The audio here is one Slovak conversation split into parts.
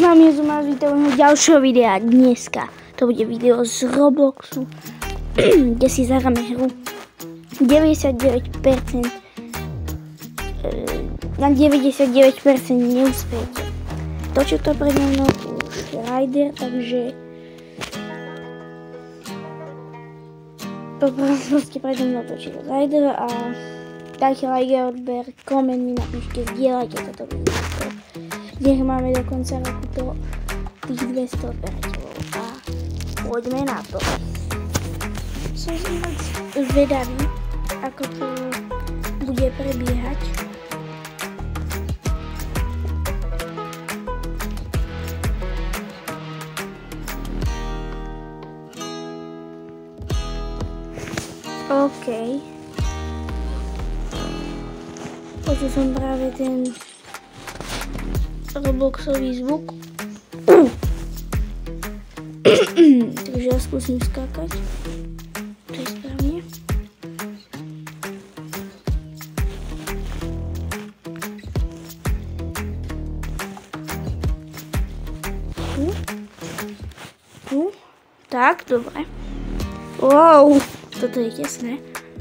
mám vás vítam u ďalšieho videa dneska. To bude video z Robloxu, kde si zahráme hru 99%. Na 99% neúspejete. Točil to pred mnou už Rider, takže proste pred mnou točil Rider a dajte like, odber, koment mi napíšte, zdieľajte toto video. Nech máme do konca roku to tých 200 odberateľov a poďme na to. Som zvedavý, ako to bude prebiehať. OK. Počul som práve ten Robloxový zvuk. Takže ja skúsim skákať. To je správne. Tak, dobre. Wow, toto je tesné.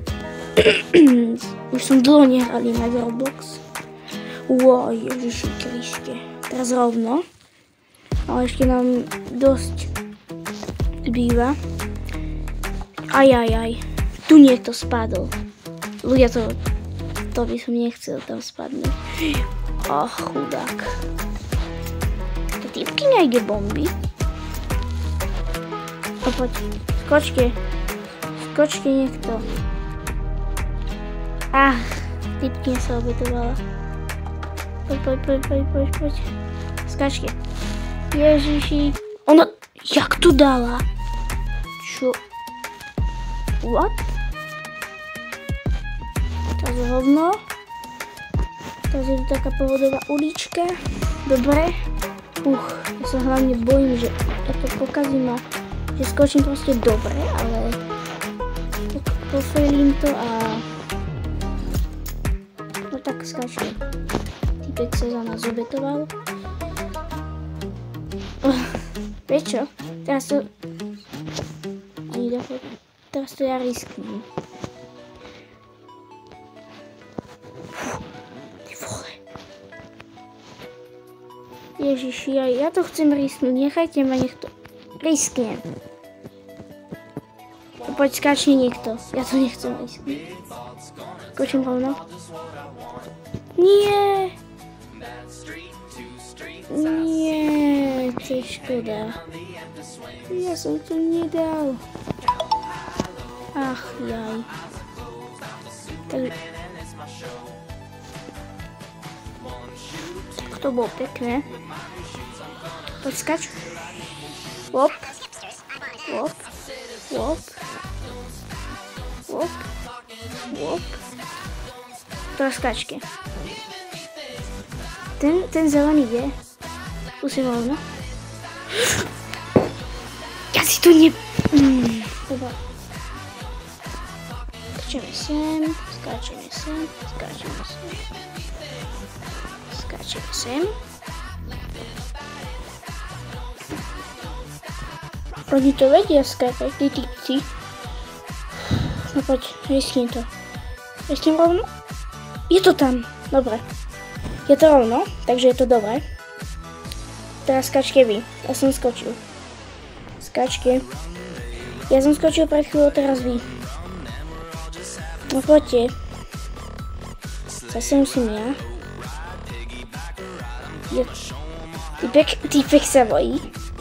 Už som dlho nehrali na Roblox. Wow, Ježiši Kriste. Teraz rovno. Ale ešte nám dosť zbýva. Ajajaj. Tu niekto spadol. Ľudia, to by som nechcel tam spadnúť. Ach, chudák. To typky nejde bomby. A poď. Skočte. Skočte niekto. Ach, typky sa obetovala. Poď. Skáčte. Ježiši. Ona, jak tu dala? Čo? What? Teraz rovno. Teraz je tu taká pohodová ulička. Dobre. Ja sa hlavne bojím, že ja to pokazím a že skočím proste dobre, ale pofelím to a no tak skáčem. Typek sa za nás obetoval. Vieš čo? Teraz to ja risknem. Ty vole. Ježiši, ja to chcem risknúť. Nechajte ma, nech to risknem. Poď, skáčne niekto. Ja to nechcem risknúť. Skočím rovno. Nie. Nie, to je škoda. Ja som to nedal. Ach, jaj. Tak to bolo pekné. Poď skač. Hop. Hop. Hop. Hop. Hop. Teraz skačke. Ten zelený je. Skúsim rovno. Ja si to Dobre. Skáčeme sem. Oni to vedia skákať, tí typci. No poď, risknem to. Risknem rovno? Je to tam, dobre. Je to rovno, takže je to dobré. Teraz skačke vy. Ja som skočil. Skačke. Ja som skočil pred chvíľou, teraz vy. No poďte. Zase musím ja. Týpek sa bojí.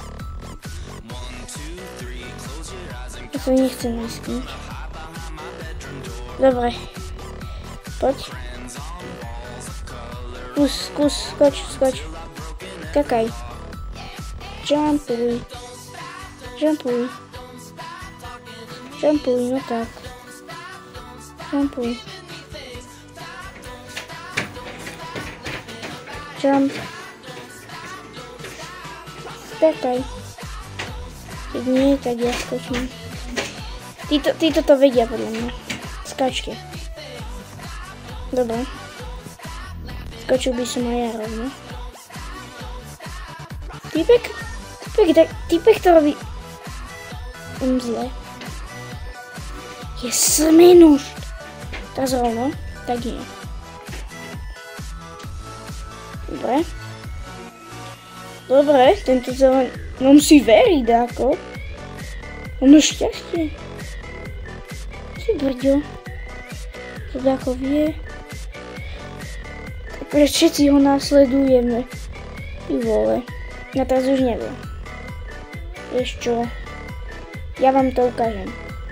Ja to nechcem risknúť. Dobre. Poď. Skús, skoč. Skakaj. Jumpuj, no tak. Jumpuj. Jump. Skakaj. Keď nie, tak ja skočím. Títo to vedia podľa mňa. Skačke. Dobre. Skočil by som aj ja rovno. Týpek to robí zle. Je srmenúš. Teraz rovno, tak nie. Dobre, tento zelen... No musí veriť, dáko. On má šťastie. Ty brďo. To dáko vie. Takže všetci ho následujeme. Ty vole. Ja teraz už neviem. Vieš čo? Ja vám to ukážem.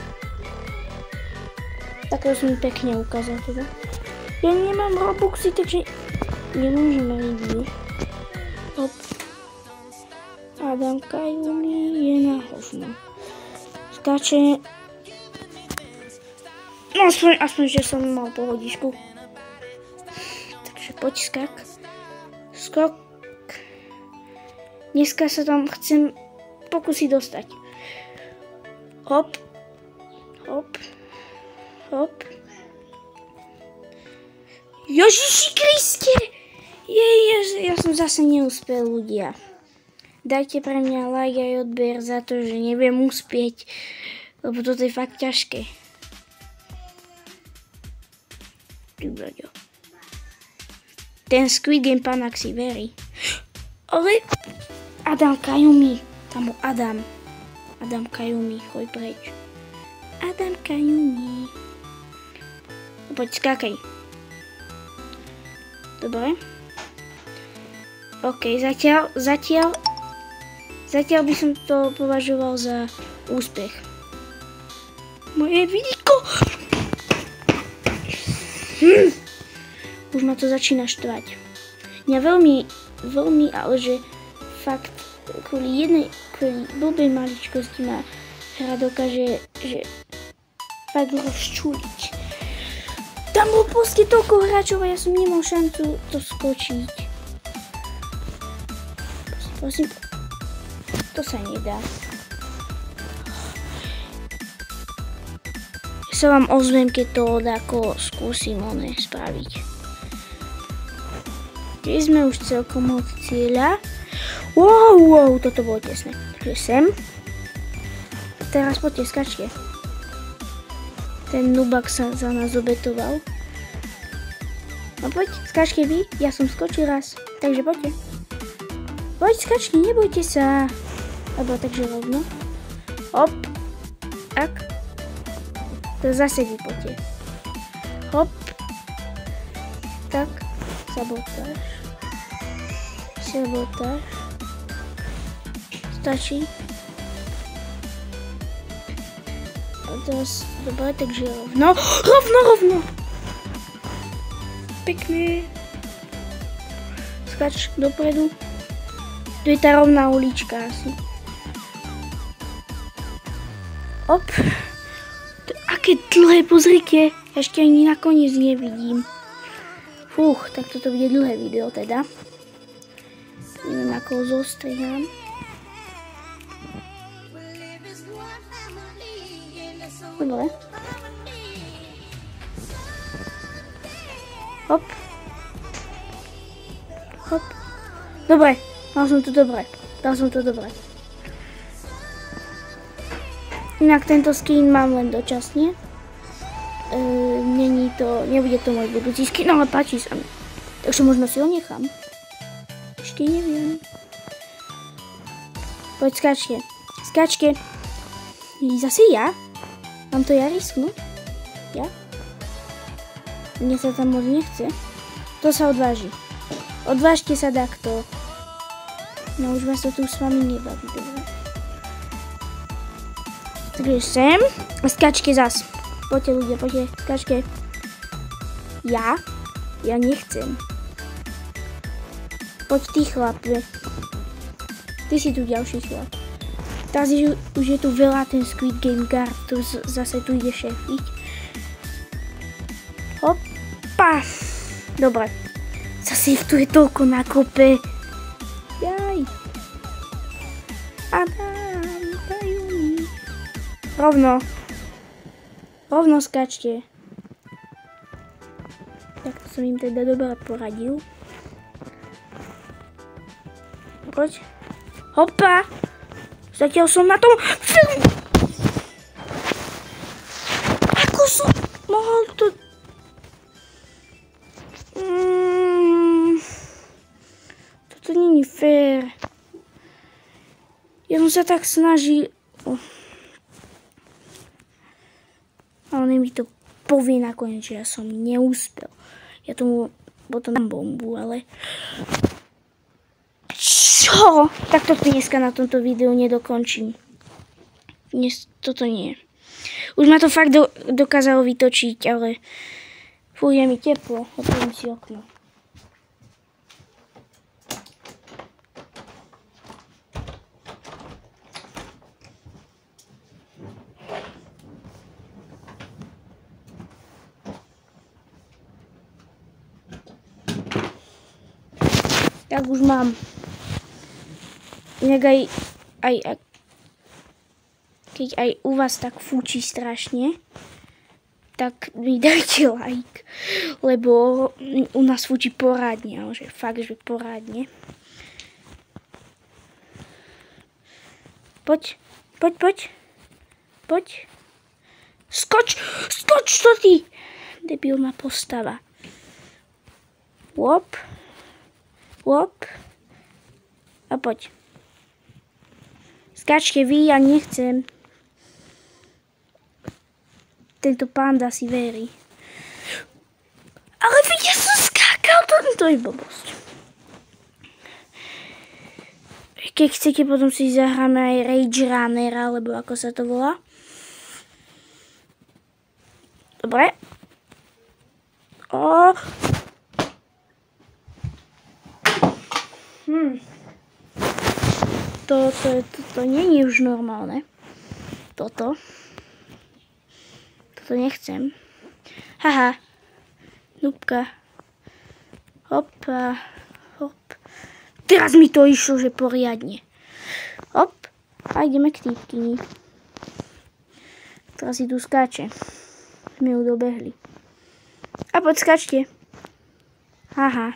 Takto som pekne ukázal teda. Ja nemám Robuxy, takže nemôžem review. Hop. Adam Kajumi je na hovno. Skáče. No aspoň, že som mal pohodičku. Takže poď skak. Skok. Dneska sa tam chcem pokúsiť dostať. Hop. Hop. Hop. Ježiši Kriste! Ja som zase neúspel, ľudia. Dajte pre mňa like aj odber za to, že neviem uspieť, lebo toto je fakt ťažké. Ten Squid Game panak si verí. Ale Adam Kajumi. Tam bol Adam. Adam Kajumi, choď preč. Adam Kajumi. Poď, skákaj. Dobre. OK, zatiaľ by som to považoval za úspech. Moje vidíko! Už ma to začína štvať. Mňa veľmi, ale že fakt kvôli blbej maličkosti ma hra dokáže, že fakt rozčúliť. Tam bol proste toľko hráčov a ja som nemal šancu to skočiť. Prosím, to sa nedá. Ja sa vám ozvem, keď to ako skúsim spraviť. Keď sme už celkom od cieľa. Wow, toto bolo tesné. Takže sem. Teraz poďte, skačte. Ten nubak sa za nás obetoval. No poď, skačte vy, ja som skočil raz. Takže poďte. Poď, skačte, nebojte sa. Alebo takže rovno. Hop. Tak. To zase vy poďte. Hop. Tak. Sabotáž. Stačí. Teraz, dobre, takže rovno. Pekné. Skač dopredu. Tu je tá rovná ulička asi. Hop. Aké dlhé, pozrite. Ešte ani nakoniec nevidím. Fúch, tak toto bude dlhé video teda. Neviem, ako ho zostrihám. Dobre. Hop. Hop. Dobre, dal som to dobre. Inak tento skin mám len dočasne. Nebude to môj budúci skin, ale páči sa mi. Takže možno si ho nechám. Ešte neviem. Poď, skačte. Zase ja? Mám to ja risknúť? Ja? Mne sa tam moc nechce. To sa odváži. Odvážte sa takto. No už vás to tu s vami nebaví, dobre. Takže sem. A skačke zas. Poďte ľudia, poďte. Skačke. Ja nechcem. Poď ty chlape. Ty si tu ďalší chlap. Teraz už je tu veľa ten Squid Game guard, tu zase tu ide šefiť. Hopa! Dobre. Zase tu je toľko na kope. Jaj. Adam, Kajumi. Rovno skačte. Tak to som im teda dobre poradil. Poď. Hopa. Zatiaľ som na tom. Ako som mohol to... Toto nie je fér. Ja som sa tak snažil... Ale on mi to povie nakoniec, že ja som neúspel. Ja tomu potom dám bombu, ale... Čo? Tak to dneska na tomto videu nedokončím. Dnes toto nie. Už ma to fakt dokázalo vytočiť, ale... Fú, je mi teplo. Otvorím si okno. Tak už mám. Inak keď aj u vás tak fúči strašne, tak mi dajte like, lebo u nás fúči porádne, ale že fakt, že porádne. Poď. Skoč, to ty, debilná postava. Wop. A poď. Skáčte vy, ja nechcem. Tento panda si verí. Ale ja som skákal, to je blbosť. Keď chcete, potom si zahráme aj Rage Runner, alebo ako sa to volá. Dobre. Toto nie je už normálne. Toto nechcem. Haha. Núbka. Hop. Teraz mi to išlo, že poriadne. Hop. A ideme k týpkyni. Teraz si tu skáče. Sme ju dobehli. A poď skáčte. Haha.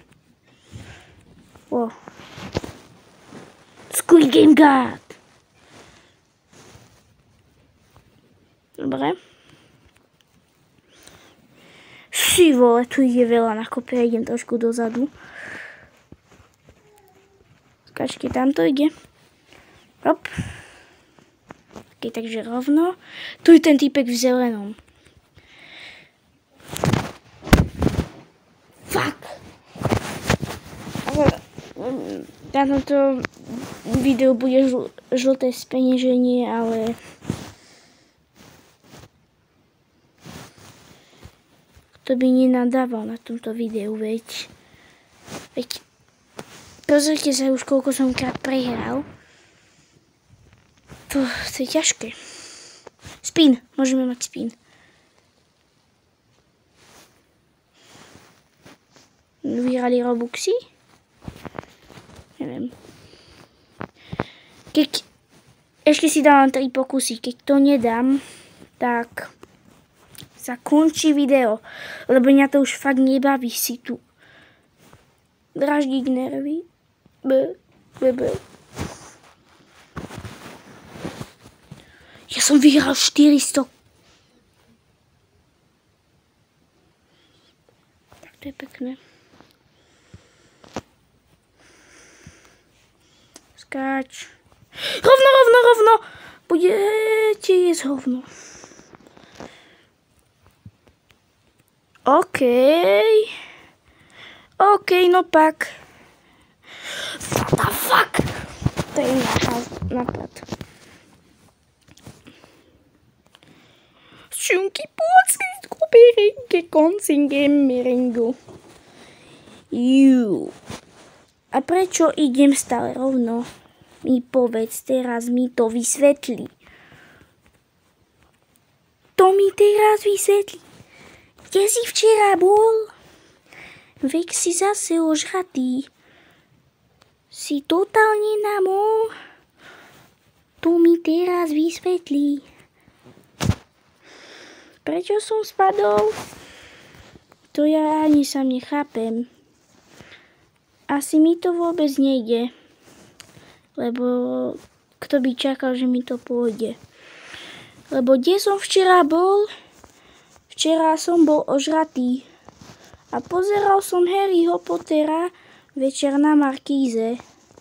Squid Game God. Dobre. Si vole, tu je veľa na kope, idem trošku dozadu. Skáčke, tam to ide. Hop. Ok, takže rovno. Tu je ten týpek v zelenom. Fuck. Na tomto videu bude žlté spenieženie, ale kto by nenadával na tomto videu, veď pozrite sa už, koľko som krát prehral. To je ťažké. Spin, môžeme mať spin. Vyhrali Robuxy? Neviem. Ešte si dávam 3 pokusy. Keď to nedám, tak sa končí video. Lebo mňa to už fakt nebaví si tu draždiť nervy. Ja som vyhral 400. Tak to je pekné. Skáč. Rovno. Budete jesť hovno. OK, no pak. What the fuck? To je nápad. Šunky pôcky skupirinky koncingem miringu. A prečo idem stále rovno? Mi povedz, teraz mi to vysvetlí. Kde si včera bol? Veď si zase ožratý. Si totálne namo. To mi teraz vysvetlí. Prečo som spadol? To ja ani sám nechápem. Asi mi to vôbec nejde. Lebo kto by čakal, že mi to pôjde. Lebo kde som včera bol? Včera som bol ožratý. A pozeral som Harryho Pottera večer na Markíze.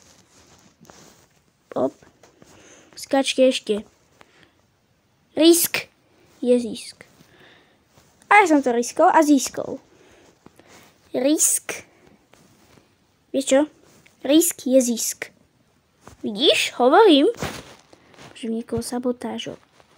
Op. Skačte ešte. Risk je zisk. A ja som to riskol a získol. Risk. Vieš čo? Risk je zisk. Vidíš? Hovorím. Môžem niekoho sabotážovať.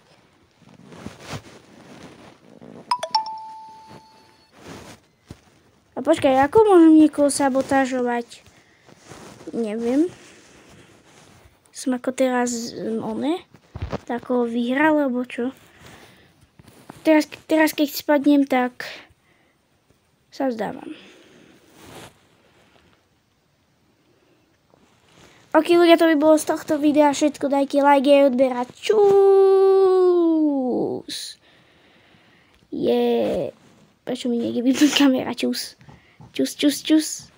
A počkaj, ako môžem niekoho sabotážovať? Neviem. Som ako teraz takoho vyhral, alebo čo? Teraz keď spadnem, tak sa vzdávam. Ok, ľudia, to by bolo z tohto videa všetko. Dajte like a odber a čus. Prečo mi niekde vypnúť kamera? Čus. Čus.